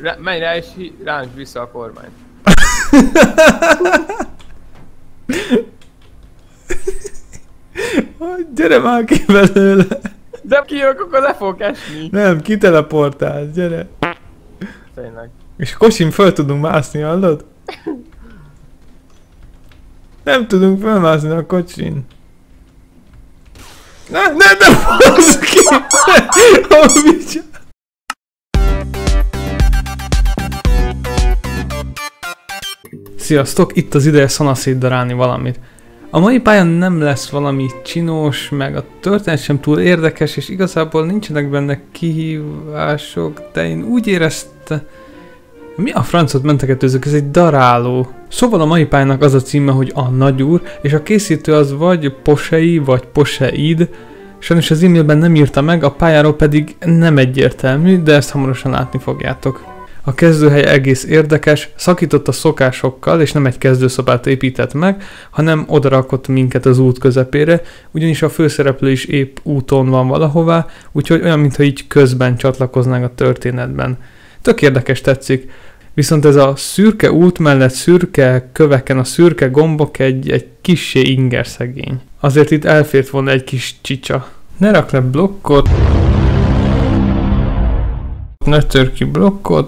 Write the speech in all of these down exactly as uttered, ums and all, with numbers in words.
rá, menj rá és ráncs vissza a kormányt. Gyere már ki belőle! De kijövök, akkor le fogok esni. Nem, kiteleportál, gyere. Tényleg. És Kosin föl tudunk mászni, hallod? Nem tudunk fölmászni a kocsin. Ne, ne, ne fogsz ki! Sziasztok, itt az ideje szanaszétdarálni valamit. A mai pályán nem lesz valami csinos, meg a történet sem túl érdekes, és igazából nincsenek benne kihívások, de én úgy éreztem... Mi a francot mentegetőzök? Ez egy daráló. Szóval a mai pályának az a címe, hogy a nagyúr, és a készítő az vagy Posei, vagy Poseid. Sajnos az e-mailben nem írta meg, a pályáról pedig nem egyértelmű, de ezt hamarosan látni fogjátok. A kezdőhely egész érdekes, szakított a szokásokkal, és nem egy kezdőszobát épített meg, hanem odarakott minket az út közepére, ugyanis a főszereplő is épp úton van valahová, úgyhogy olyan, mintha így közben csatlakoznánk a történetben. Tök érdekes, tetszik. Viszont ez a szürke út mellett szürke köveken a szürke gombok egy, egy kissé ingerszegény. Azért itt elfért volna egy kis csicsa. Ne rak le blokkot. Ne tör ki blokkot.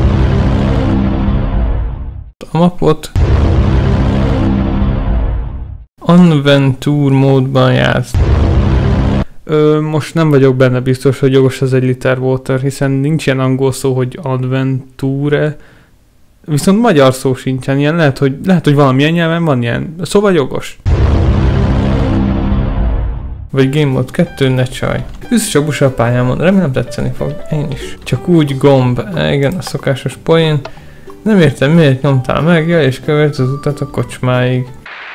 A mapot. Unventure módban jársz. Ö, most nem vagyok benne biztos, hogy jogos az egy liter water, hiszen nincs ilyen angol szó, hogy adventure, viszont magyar szó sincsen, ilyen lehet, hogy, lehet, hogy valamilyen nyelven van ilyen, szóval jogos. Vagy Game Mode kettő, ne csaj. Üsz a busa a pályámon, remélem tetszeni fog, én is. Csak úgy gomb, igen, a szokásos poén. Nem értem, miért nyomtál meg, ja, és kövert az utat a kocsmáig.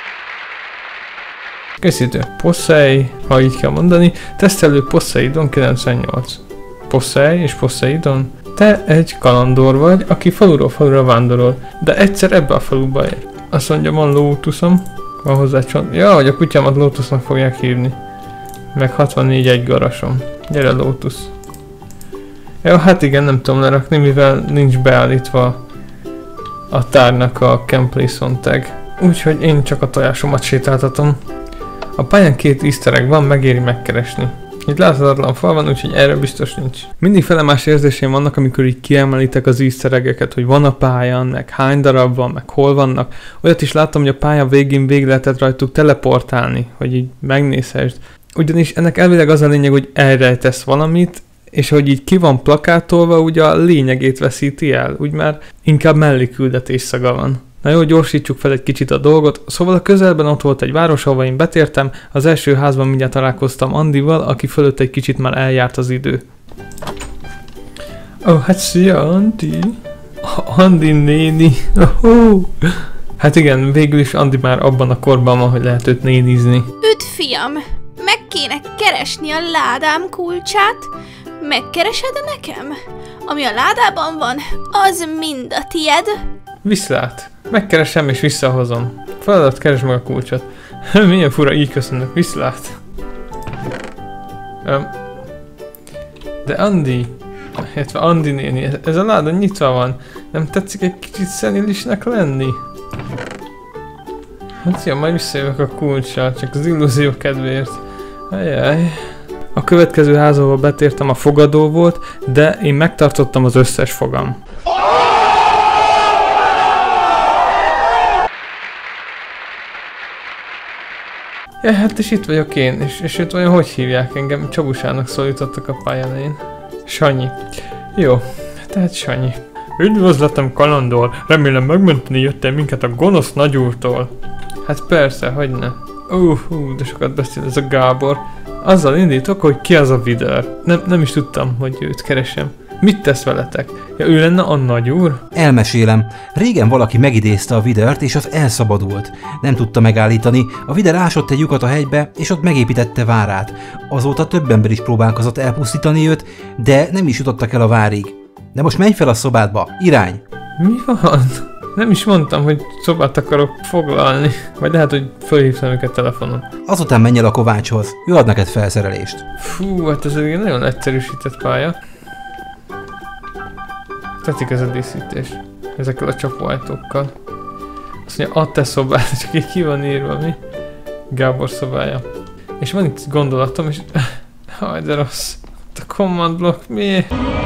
Készítő Posei, ha így kell mondani, tesztelő Poseidon kilencvennyolc. Posei és Poseidon? Te egy kalandor vagy, aki faluról falura vándorol, de egyszer ebbe a faluba ér. Azt mondja, van Lotusom, van hozzá csont. Ja, hogy a kutyámat Lotusnak fogják hívni. Meg hatvannégy egy garasom. Gyere Lotus. Ja, hát igen, nem tudom lerakni, mivel nincs beállítva a tárnak a Can Place on tag. Úgyhogy én csak a tojásomat sétáltatom. A pályán két easter egg van, megéri megkeresni. Itt láthatatlan fal van, úgyhogy erre biztos nincs. Mindig felemás érzéseim vannak, amikor így kiemelitek az easter eggeket, hogy van a pályán, meg hány darab van, meg hol vannak. Olyat is láttam, hogy a pálya végén végig lehetett rajtuk teleportálni, hogy így megnézhessd. Ugyanis ennek elvileg az a lényeg, hogy elrejtesz valamit, és hogy így ki van plakátolva, ugye a lényegét veszíti el, úgy már inkább melléküldetés szaga van. Na jó, gyorsítsuk fel egy kicsit a dolgot. Szóval a közelben ott volt egy város, ahova én betértem. Az első házban mindjárt találkoztam Andival, aki fölött egy kicsit már eljárt az idő. Ó, oh, hát szia Andi! Andi néni! Oh. Hát igen, végül is Andi már abban a korban van, hogy lehet őt nénizni. Üdv fiam! Meg kéne keresni a ládám kulcsát. Megkeresed nekem? Ami a ládában van, az mind a tied. Viszlát. Megkeresem és visszahozom. Feladat, keresd meg a kulcsot. Milyen fura, így köszönök. Viszlát. Um, de Andi... illetve Andi néni, ez a láda nyitva van. Nem tetszik egy kicsit szenilisnek lenni? Hát jó, majd visszajövök a kulccsal, csak az illúzió kedvéért. Ajaj. A következő ház, ahol betértem, a fogadó volt, de én megtartottam az összes fogam. Ja, hát és itt vagyok én, és, és őt olyan hogy hívják engem? Csabusának szólítottak a pályán. Sanyi. Jó, tehát Sanyi. Üdvözletem kalandor, remélem megmenteni jöttél minket a gonosz nagyúrtól. Hát persze, hogyne. Uh, uh, de sokat beszél ez a Gábor. Azzal indítok, hogy ki az a Vidör. Nem, nem is tudtam, hogy őt keresem. Mit tesz veletek? Ja, ő lenne a nagyúr? Elmesélem. Régen valaki megidézte a vidört, és az elszabadult. Nem tudta megállítani, a vider ásott egy lyukat a hegybe, és ott megépítette várát. Azóta több ember is próbálkozott elpusztítani őt, de nem is jutottak el a várig. De most menj fel a szobádba, irány! Mi van? Nem is mondtam, hogy szobát akarok foglalni. Vagy lehet, hogy fölhívtam őket telefonon. Azután menj el a Kovácshoz, ő ad neked felszerelést. Fú, hát ez egy nagyon egyszerűsített pálya. Tetszik ez a díszítés. Ezekkel a csapóajtókkal. Azt mondja, add te szobát, csak így ki van írva, mi? Gábor szobája. És van itt gondolatom, és... Haj, de rossz. A command block, mi?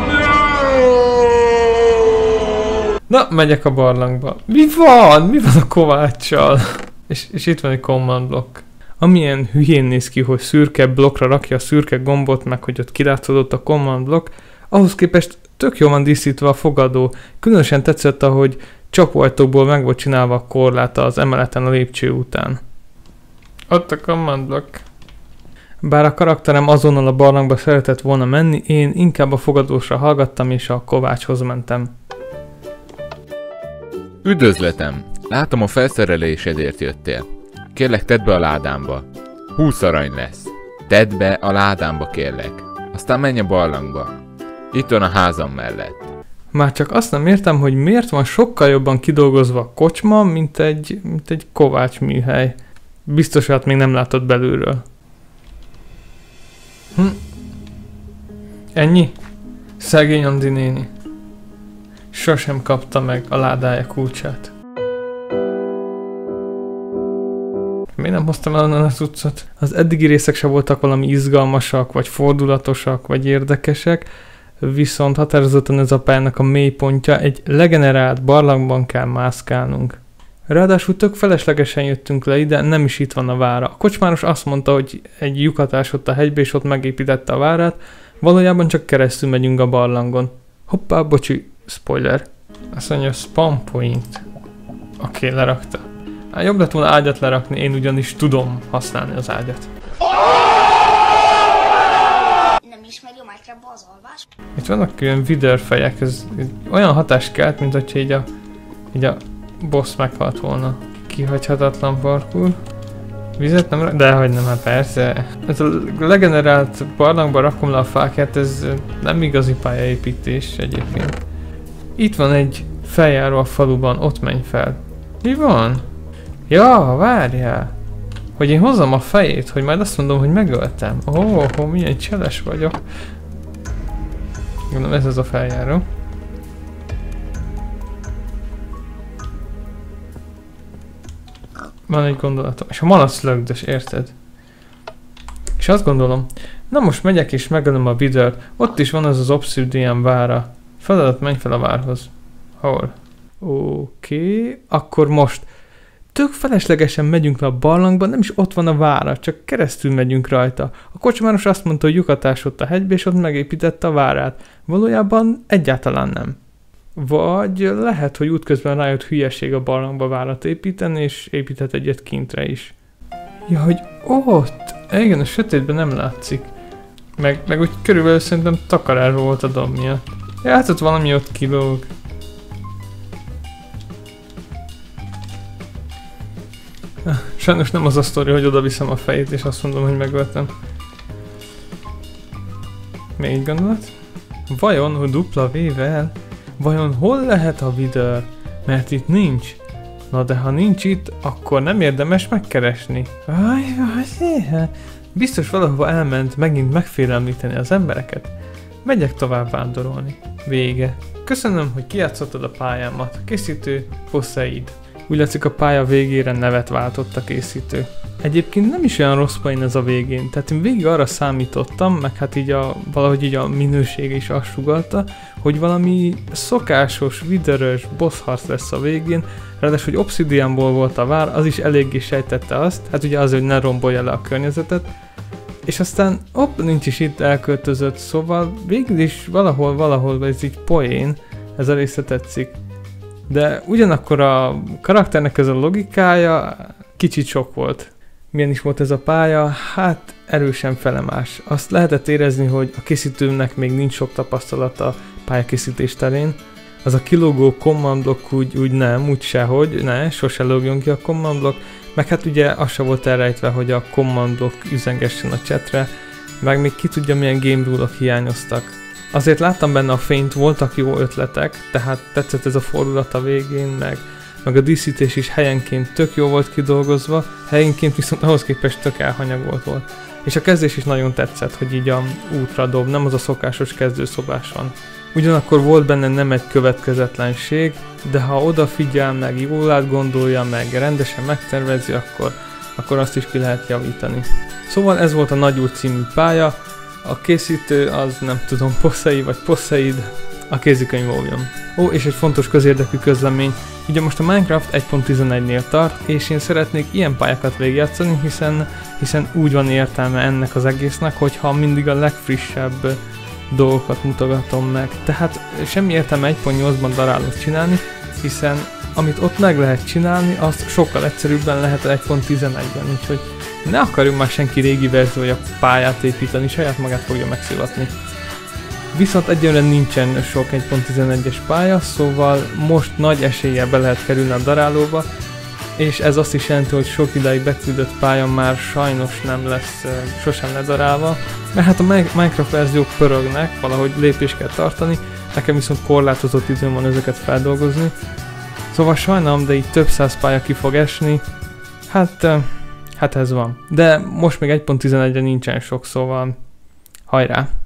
Na, megyek a barlangba. Mi van? Mi van a Kováccsal? És, és itt van egy command block. Amilyen hülyén néz ki, hogy szürke blokkra rakja a szürke gombot, meg hogy ott kilátszódott a command block, ahhoz képest tök jól van díszítve a fogadó. Különösen tetszett, ahogy csapóajtókból meg volt csinálva a korláta az emeleten a lépcső után. Ott a command block. Bár a karakterem azonnal a barlangba szeretett volna menni, én inkább a fogadósra hallgattam és a Kovácshoz mentem. Üdvözletem! Látom, a felszerelésedért jöttél. Kérlek, tedd be a ládámba. húsz arany lesz. Tedd be a ládámba, kérlek. Aztán menj a barlangba. Itt van a házam mellett. Már csak azt nem értem, hogy miért van sokkal jobban kidolgozva a kocsma, mint egy, mint egy Kovács műhely. Biztos, hogy még nem látod belülről. Hm. Ennyi? Szegény Andi néni. Sosem kapta meg a ládája kulcsát. Miért nem hoztam el onnan a cuccot? Az eddigi részek se voltak valami izgalmasak, vagy fordulatosak, vagy érdekesek, viszont határozottan ez a pályának a mélypontja, egy legenerált barlangban kell mászkálnunk. Ráadásul tök feleslegesen jöttünk le ide, nem is itt van a vára. A kocsmáros azt mondta, hogy egy lyukatás ott a hegybe, és ott megépítette a várát, valójában csak keresztül megyünk a barlangon. Hoppá, bocsi, spoiler. Azt mondja, spawn point. Oké, okay, lerakta. Hát jobb lett volna ágyat lerakni, én ugyanis tudom használni az ágyat. Nem ismeri a Minecraftba az alvás? Itt vannak ilyen vidőrfejek, ez olyan hatást kelt, mint hogyha így a, így a boss meghalt volna. Kihagyhatatlan parkour. Vizet nem, de hogy nem, hát persze. Ez a legenerált barlangba rakom le a fákját, ez nem igazi pályaépítés egyébként. Itt van egy feljáró a faluban, ott menj fel. Mi van? Ja, várjál! Hogy én hozzam a fejét, hogy majd azt mondom, hogy megöltem. Ó, oh, oh, milyen cseles vagyok. Gondolom, ez az a feljáró. Van egy gondolatom. És a malac lögdös, érted? És azt gondolom, na most megyek és megölöm a vidört. Ott is van az az obsidian vára. Feladat, menj fel a várhoz. Hol? Oké, okay. Akkor most. Tök feleslegesen megyünk le a barlangba, nem is ott van a vára, csak keresztül megyünk rajta. A kocsmáros azt mondta, hogy lyukatás ott a hegybe, és ott megépítette a várát. Valójában egyáltalán nem. Vagy lehet, hogy útközben rájött hülyeség a barlangba várat építeni, és épített egyet kintre is. Ja, hogy ott! Igen, a sötétben nem látszik. Meg, meg úgy körülbelül szerintem takarásba volt a dom miatt. Ja, hát ott valami ott kilóg. Sajnos nem az a sztori, hogy oda viszem a fejét, és azt mondom, hogy megöltem. Még egy gondolat? Vajon, hogy dupla V-vel? Vajon hol lehet a vidőr? Mert itt nincs. Na de ha nincs itt, akkor nem érdemes megkeresni. Aj, aj, biztos valahova elment megint megfélemlíteni az embereket. Megyek tovább vándorolni. Vége. Köszönöm, hogy kijátszottad a pályámat. Készítő Poseid. Úgy látszik, a pálya végére nevet váltott a készítő. Egyébként nem is olyan rossz poén ez a végén, tehát én végig arra számítottam, meg hát így a, valahogy így a minőség is azt sugallta, hogy valami szokásos, vidörös boss harc lesz a végén, ráadásul, hogy obsidianból volt a vár, az is eléggé sejtette azt, hát ugye azért, hogy ne rombolja le a környezetet, és aztán hopp, nincs is itt, elköltözött, szóval végül is valahol, valahol ez így poén, ez a része tetszik. De ugyanakkor a karakternek ez a logikája kicsit sok volt. Milyen is volt ez a pálya? Hát erősen felemás. Azt lehetett érezni, hogy a készítőnek még nincs sok tapasztalata pályakészítés terén. Az a kilógó command block úgy, úgy nem, úgy sehogy, ne, sose lógjon ki a command block. Meg hát ugye az se volt elrejtve, hogy a command block üzengessen a chatre, meg még ki tudja milyen game rule-ok hiányoztak. Azért láttam benne a fényt, voltak jó ötletek, tehát tetszett ez a fordulat a végén, meg, meg a díszítés is helyenként tök jó volt kidolgozva, helyenként viszont ahhoz képest tök elhanyagolt volt. És a kezdés is nagyon tetszett, hogy így a útra dob, nem az a szokásos kezdőszobás van. Ugyanakkor volt benne nem egy következetlenség, de ha odafigyel meg, jól átgondolja meg, rendesen megtervezi, akkor, akkor azt is ki lehet javítani. Szóval ez volt a Nagy út című pálya, a készítő az nem tudom, Possei vagy Posseid, a kézikönyv óvjon. Ó, és egy fontos közérdekű közlemény, ugye most a Minecraft egy pont tizenegynél tart, és én szeretnék ilyen pályákat végigjátszani, hiszen, hiszen úgy van értelme ennek az egésznek, hogyha mindig a legfrissebb dolgokat mutogatom meg. Tehát semmi értelme egy pont nyolcban darálót csinálni, hiszen amit ott meg lehet csinálni, azt sokkal egyszerűbben lehet egy pont tizenegyben, úgyhogy ne akarjuk már senki régi verziója pályát építeni, saját magát fogja megszivatni. Viszont egyelőre nincsen sok egy pont tizenegyes pálya, szóval most nagy eséllyel be lehet kerülni a darálóba, és ez azt is jelenti, hogy sok ideig beküldött pálya már sajnos nem lesz uh, sosem ledarálva, mert hát a Minecraft verziók pörögnek, valahogy lépést kell tartani, nekem viszont korlátozott időm van ezeket feldolgozni, szóval sajnálom, de így több száz pálya ki fog esni, hát, uh, hát ez van. De most még egy pont tizenegyre nincsen sok, szóval hajrá!